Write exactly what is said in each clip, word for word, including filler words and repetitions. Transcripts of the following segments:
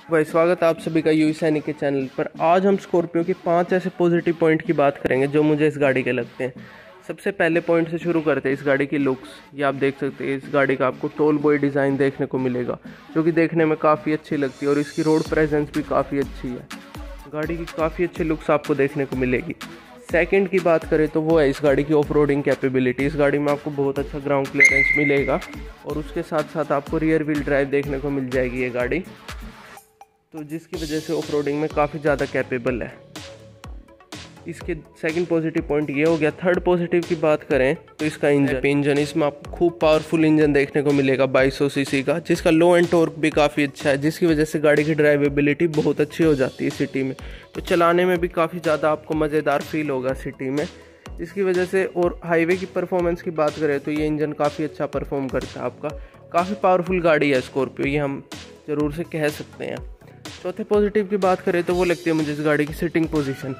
भाई स्वागत है आप सभी का यूवी सैनिक के चैनल पर। आज हम स्कॉर्पियो के पांच ऐसे पॉजिटिव पॉइंट की बात करेंगे जो मुझे इस गाड़ी के लगते हैं। सबसे पहले पॉइंट से शुरू करते हैं इस गाड़ी की लुक्स। ये आप देख सकते हैं, इस गाड़ी का आपको टोल बॉय डिज़ाइन देखने को मिलेगा जो कि देखने में काफ़ी अच्छी लगती है और इसकी रोड प्रेजेंस भी काफ़ी अच्छी है। गाड़ी की काफ़ी अच्छी लुक्स आपको देखने को मिलेगी। सेकंड की बात करें तो वो है इस गाड़ी की ऑफ रोडिंग कैपेबिलिटी। इस गाड़ी में आपको बहुत अच्छा ग्राउंड क्लियरेंस मिलेगा और उसके साथ साथ आपको रियर व्हील ड्राइव देखने को मिल जाएगी ये गाड़ी, तो जिसकी वजह से ऑफ रोडिंग में काफ़ी ज़्यादा कैपेबल है। इसके सेकंड पॉजिटिव पॉइंट ये हो गया। थर्ड पॉजिटिव की बात करें तो इसका इंजन इंजन इसमें आपको खूब पावरफुल इंजन देखने को मिलेगा बाईस सौ सीसी का, जिसका लो एंड टॉर्क भी काफ़ी अच्छा है, जिसकी वजह से गाड़ी की ड्राइवेबिलिटी बहुत अच्छी हो जाती है सिटी में। तो चलाने में भी काफ़ी ज़्यादा आपको मज़ेदार फील होगा सिटी में, जिसकी वजह से। और हाईवे की परफॉर्मेंस की बात करें तो ये इंजन काफ़ी अच्छा परफॉर्म करता है आपका। काफ़ी पावरफुल गाड़ी है स्कॉर्पियो, ये हम ज़रूर से कह सकते हैं। चौथे पॉजिटिव की बात करें तो वो लगती है मुझे इस गाड़ी की सिटिंग पोजीशन।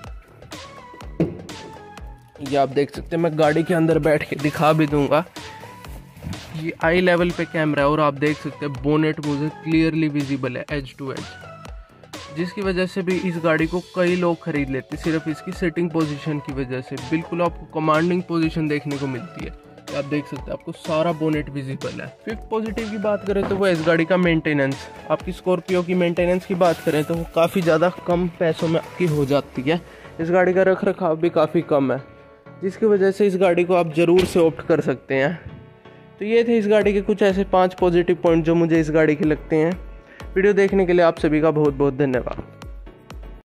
ये आप देख सकते हैं, मैं गाड़ी के अंदर बैठ के दिखा भी दूंगा। ये आई लेवल पे कैमरा है और आप देख सकते हैं बोनेट मुझे क्लियरली विजिबल है एज टू एज, जिसकी वजह से भी इस गाड़ी को कई लोग खरीद लेते हैं सिर्फ इसकी सिटिंग पोजीशन की वजह से। बिल्कुल आपको कमांडिंग पोजीशन देखने को मिलती है। आप देख सकते हैं आपको सारा बोनेट विजिबल है। फिफ्थ पॉजिटिव की बात करें तो वो इस गाड़ी का मेंटेनेंस। आपकी स्कॉर्पियो की मेंटेनेंस की बात करें तो वो काफ़ी ज़्यादा कम पैसों में आपकी हो जाती है। इस गाड़ी का रख रखाव भी काफ़ी कम है, जिसकी वजह से इस गाड़ी को आप ज़रूर से ऑप्ट कर सकते हैं। तो ये थे इस गाड़ी के कुछ ऐसे पाँच पॉजिटिव पॉइंट जो मुझे इस गाड़ी के लगते हैं। वीडियो देखने के लिए आप सभी का बहुत बहुत धन्यवाद।